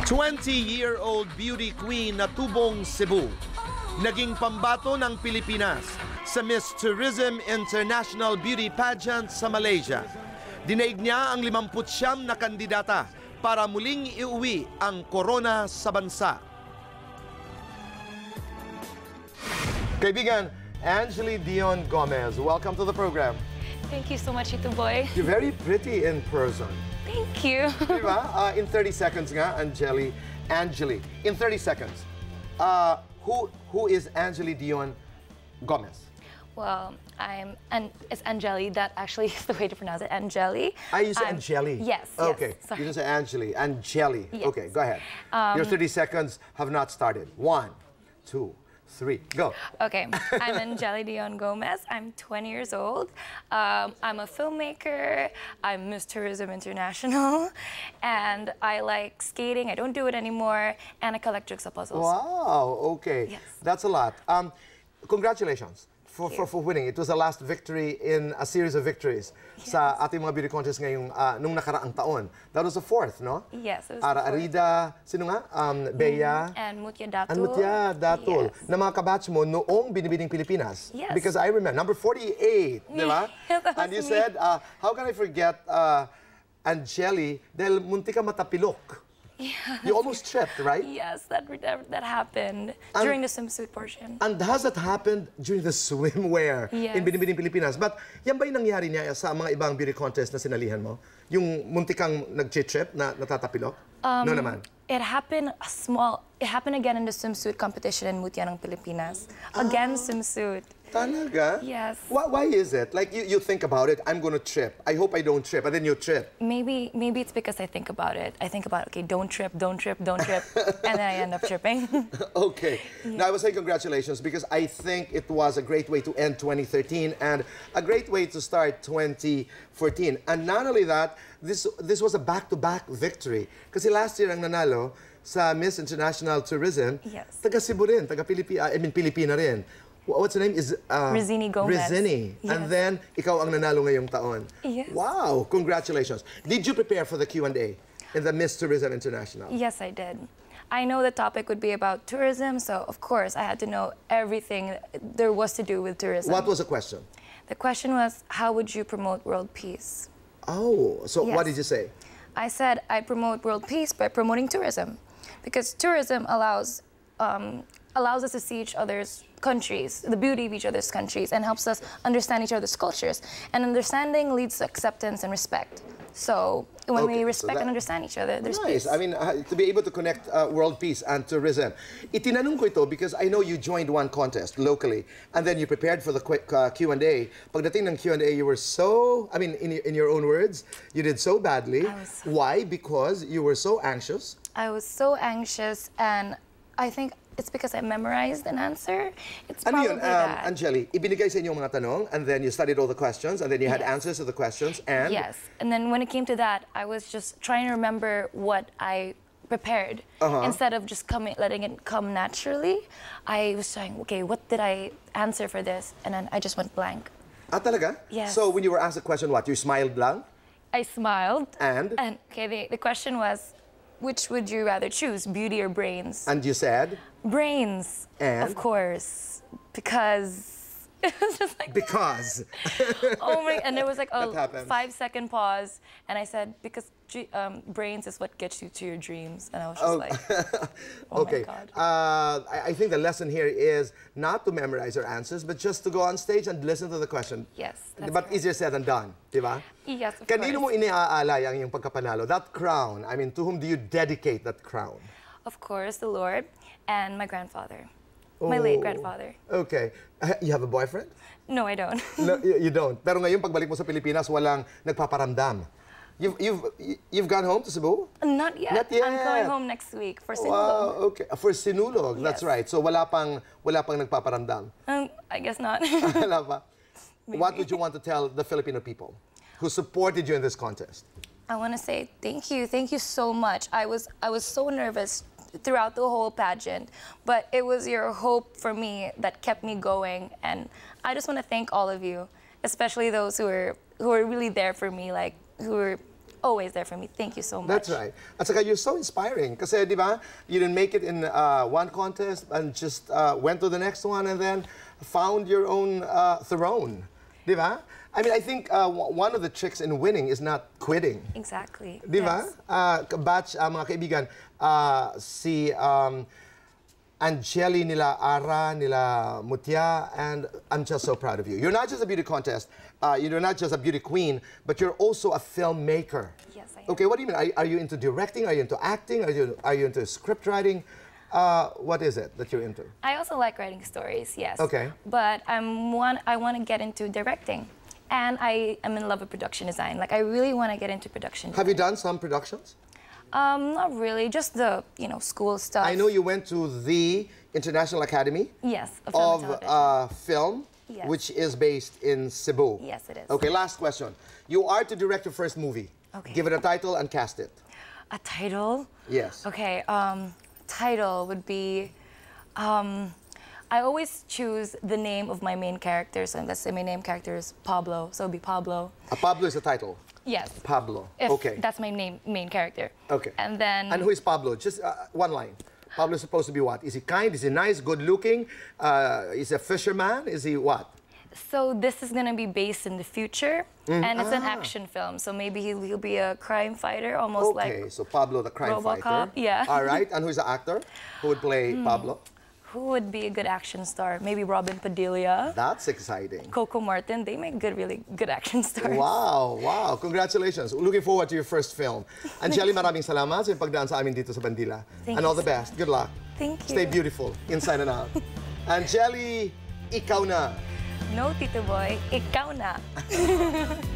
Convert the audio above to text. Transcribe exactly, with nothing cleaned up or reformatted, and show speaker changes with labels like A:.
A: twenty-year-old beauty queen na tubong Cebu, naging pambato ng Pilipinas sa Miss Tourism International Beauty Pageant sa Malaysia. Dinaig niya ang limampu't siyam na kandidata para muling iuwi ang korona sa bansa. Kaibigan, Angeli Dion Gomez, welcome to the program.
B: Thank you so much, Ito Boy.
A: You're very pretty in person.
B: Thank you.
A: Diba? Uh, in thirty seconds nga, Angeli, Angeli. In thirty seconds, uh, who who is Angeli Dion Gomez?
B: Well, I'm, and it's Angeli. That actually is the way to pronounce it, Angeli.
A: I use
B: I'm,
A: Angeli.
B: Yes,
A: Okay,
B: yes, sorry.
A: you didn't say Angeli, Angeli.
B: Yes.
A: Okay, go ahead.
B: Um,
A: Your thirty seconds have not started. One, two, three, go.
B: Okay, I'm Angeli Dion Gomez. I'm twenty years old. Um, I'm a filmmaker. I'm Miss Tourism International. And I like skating. I don't do it anymore. And I collect jigsaw puzzles.
A: Wow, okay.
B: Yes.
A: That's a lot. Um, congratulations. For, for,
B: you.
A: for winning. It was the last victory in a series of victories
B: Yes.
A: sa ating mga beauty contest ngayong uh, nung nakaraang taon. That was the fourth, no?
B: Yes, it was
A: Ara
B: the fourth.
A: Arida, sino nga? Um, Bea.
B: And Mutya Datul.
A: And Mutya Datul.
B: Yes.
A: Na mga kabatch mo noong Binibining Pilipinas.
B: Yes.
A: Because I remember, number forty-eight, di ba?
B: Yes, that
A: And
B: was
A: you
B: me.
A: said, uh, how can I forget uh, Angeli dahil munti ka matapilok.
B: Yeah.
A: You almost tripped, right?
B: Yes, that, that, that happened
A: And-
B: during the swimsuit portion.
A: And has that happened during the swimwear
B: Yes.
A: in Binibining Pilipinas? But yan ba yung nangyari niya sa mga ibang beauty contest na sinalihan mo? Yung munti kang nag-trip na natatapilok?
B: Um,
A: no naman.
B: It happened a small. It happened again in the swimsuit competition in Mutya ng Pilipinas. Again, swimsuit.
A: Talaga?
B: Yes.
A: Why, why is it? Like you, you think about it, I'm gonna trip. I hope I don't trip, and then you trip.
B: Maybe maybe it's because I think about it. I think about okay, don't trip, don't trip, don't trip, and then I end up tripping.
A: Okay. Now I was saying congratulations because I think it was a great way to end twenty thirteen and a great way to start twenty fourteen. And not only that, this this was a back-to-back victory. Kasi last year ang nanalo sa Miss International Tourism,
B: Yes.
A: taga Cebu rin, taga Pilipina, I mean Pilipina rin. What's the name? Is uh,
B: Rizini Gomez.
A: Rizini.
B: Yes.
A: And then ikaw ang nanalo ngayong taon.
B: Yes.
A: Wow, congratulations. Did you prepare for the Q and A in the Miss Tourism International?
B: Yes, I did. I know the topic would be about tourism, so of course I had to know everything there was to do with tourism.
A: What was the question?
B: The question was, how would you promote world peace?
A: Oh, so what
B: Yes.
A: did you say?
B: I said I promote world peace by promoting tourism, because tourism allows um, allows us to see each other's countries, the beauty of each other's countries, and helps us understand each other's cultures. And understanding leads to acceptance and respect. So when
A: Okay,
B: we
A: so
B: respect
A: that-
B: and understand each other, there's
A: Nice.
B: peace.
A: I mean, uh, to be able to connect uh, world peace and tourism. Itinanong ko ito because I know you joined one contest locally and then you prepared for the quick uh, Q and A. Pagdating ng Q and A, you were so, I mean, in, y- in your own words, you did so badly.
B: I was-
A: Why? Because you were so anxious.
B: I was so anxious, and I think it's because I memorized an answer. It's
A: Ano
B: probably
A: yun, um,
B: that.
A: Angeli? Ibinigay sa inyo mga tanong and then you studied all the questions and then you had
B: Yes.
A: answers to the questions and...
B: Yes, and then when it came to that, I was just trying to remember what I prepared
A: Uh-huh.
B: instead of just coming, letting it come naturally. I was saying, okay, what did I answer for this? And then I just went blank.
A: Ah, talaga?
B: Yes.
A: So when you were asked a question, what? You smiled lang?
B: I smiled.
A: And?
B: And okay, the, the question was, which would you rather choose, beauty or brains?
A: And you said?
B: Brains,
A: And?
B: of course, because it was just like.
A: Because.
B: Oh my! And there was like
A: That
B: a
A: happens.
B: five-second pause, and I said, because dr- um, brains is what gets you to your dreams, and I was just like, oh
A: Okay.
B: my God.
A: Uh, I, I think the lesson here is not to memorize your answers, but just to go on stage and listen to the question.
B: Yes, that's
A: But
B: correct.
A: easier said than done, di ba?
B: Yes, of
A: Kanino mo
B: course.
A: iniaalay ang iyong pagkapanalo? That crown, I mean, to whom do you dedicate that crown?
B: Of course, the Lord and my grandfather, my late
A: Oh.
B: grandfather.
A: Okay. Uh, You have a boyfriend?
B: No, I don't.
A: No, you you don't. Pero ngayon, pagbalik mo sa Pilipinas, walang nagpaparamdam. You've, you've, you've gone home to Cebu?
B: Not yet.
A: Not yet.
B: I'm going home next week for Sinulog.
A: Wow, okay. For Sinulog, that's
B: Yes.
A: right. So wala pang, wala pang nagpaparamdam.
B: Um, I guess not.
A: Wala pa? What
B: Maybe.
A: would you want to tell the Filipino people who supported you in this contest?
B: I want to say thank you, thank you so much. I was I was so nervous throughout the whole pageant, but it was your hope for me that kept me going, and I just want to thank all of you, especially those who were who were really there for me, like who were always there for me. Thank you so much.
C: That's right. At saka you're so inspiring. Kasi, di ba, you didn't make it in uh, one contest and just uh, went to the next one and then found your own uh, throne. Di ba? I mean, I think uh, one of the tricks in winning is not quitting.
B: Exactly.
C: Di ba?
B: Yes.
C: Uh, batch, uh, mga kaibigan, uh, si um, Angeli nila Ara, nila Mutia, and I'm just so proud of you. You're not just a beauty contest, uh, you're not just a beauty queen, but you're also a filmmaker.
B: Yes, I am.
C: Okay, what do you mean? Are, are you into directing? Are you into acting? Are you, are you into script writing? Uh, what is it that you're into?
B: I also like writing stories, yes.
C: Okay.
B: But I'm one, I want to get into directing. And I am in love with production design. Like, I really want to get into production design.
C: Have you done some productions?
B: Um, not really, just the, you know, school stuff.
C: I know you went to the International Academy
B: Yes, of film and
C: of
B: television.
C: uh, Film,
B: Yes.
C: which is based in Cebu.
B: Yes, it is.
C: Okay, last question. You are to direct your first movie.
B: Okay.
C: Give it a title and cast it.
B: A title?
C: Yes.
B: Okay, um, title would be, um, I always choose the name of my main character. So let's say my name character is Pablo, so it would be Pablo.
C: Uh, Pablo is the title.
B: Yes.
C: Pablo.
B: If
C: Okay.
B: That's my name, main character.
C: Okay.
B: And then.
C: And who is Pablo? Just uh, one line. Pablo is supposed to be what? Is he kind? Is he nice? Good looking? Uh, is he a fisherman? Is he what?
B: So this is gonna be based in the future,
C: Mm.
B: and it's an
C: Ah.
B: action film. So maybe he'll, he'll be a crime fighter, almost
C: Okay,
B: like.
C: so Pablo the crime
B: RoboCop,
C: fighter.
B: yeah.
C: All right. And who is the actor who would play Pablo?
B: Who would be a good action star? Maybe Robin Padilla,
C: That's exciting.
B: Coco Martin. They make good, really good action stars.
C: Wow, wow. Congratulations. Looking forward to your first film. Angeli, maraming salamat sa pagdaan sa amin dito sa Bandila.
B: Thank
C: and all
B: you,
C: the best. Good luck.
B: Thank you.
C: Stay beautiful, inside and out. Angeli, ikaw na.
B: No, Tito Boy, ikaw na.